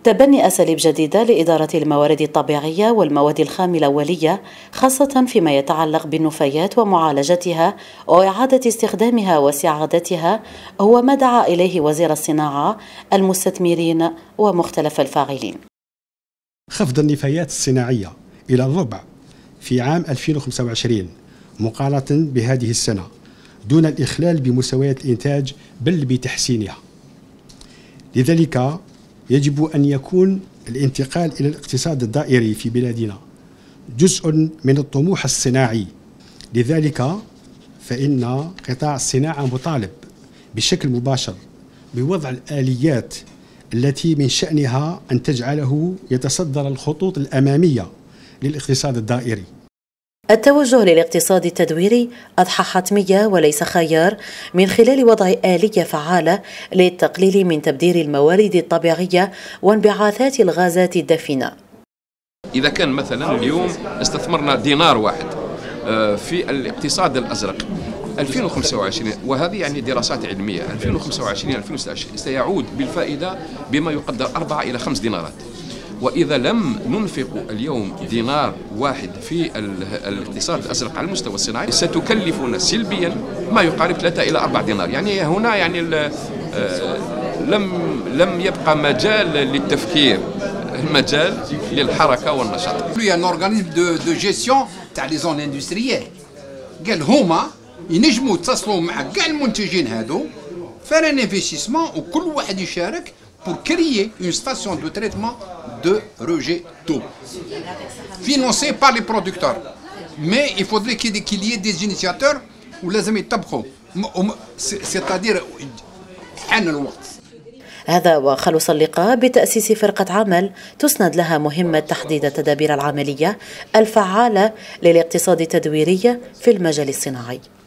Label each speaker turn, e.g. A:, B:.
A: تبني أساليب جديدة لإدارة الموارد الطبيعية والمواد الخام الأولية، خاصة فيما يتعلق بالنفايات ومعالجتها وإعادة استخدامها واستعادتها، هو ما دعا إليه وزير الصناعة، المستثمرين ومختلف الفاعلين.
B: خفض النفايات الصناعية إلى الربع في عام 2025 مقارنة بهذه السنة، دون الإخلال بمستويات الإنتاج بل بتحسينها. لذلك يجب أن يكون الانتقال إلى الاقتصاد الدائري في بلادنا جزء من الطموح الصناعي. لذلك فإن قطاع الصناعة مطالب بشكل مباشر بوضع الآليات التي من شأنها أن تجعله يتصدر الخطوط الأمامية للاقتصاد الدائري.
A: التوجه للاقتصاد التدويري أضحى حتمية وليس خيار، من خلال وضع آلية فعالة للتقليل من تبذير الموارد الطبيعية وانبعاثات الغازات الدفينة.
C: إذا كان مثلا اليوم استثمرنا دينار واحد في الاقتصاد الأزرق 2025، وهذه يعني دراسات علمية، 2025-2026 سيعود بالفائدة بما يقدر 4 إلى 5 دينارات. وإذا لم ننفق اليوم دينار واحد في الاقتصاد الأزرق على المستوى الصناعي ستكلفنا سلبيا ما يقارب 3 إلى 4 دينار. يعني هنا يعني لم يبقى مجال للتفكير، المجال للحركة والنشاط.
D: Il y a un organisme de gestion تاع لي زون اندستريال، قال هما ينجموا يتصلوا مع كاع المنتجين هادو فار ان انفستيسمون وكل واحد يشارك pour créer une station de traitement de rejet d'eau financée par les producteurs. Mais il faudrait qu'il y ait des initiateurs ولازم يطبقوا، c'est-à-dire حان الوقت.
A: هذا وخلص اللقاء بتأسيس فرقة عمل تسند لها مهمة تحديد التدابير العملية الفعالة للاقتصاد التدويري في المجال الصناعي.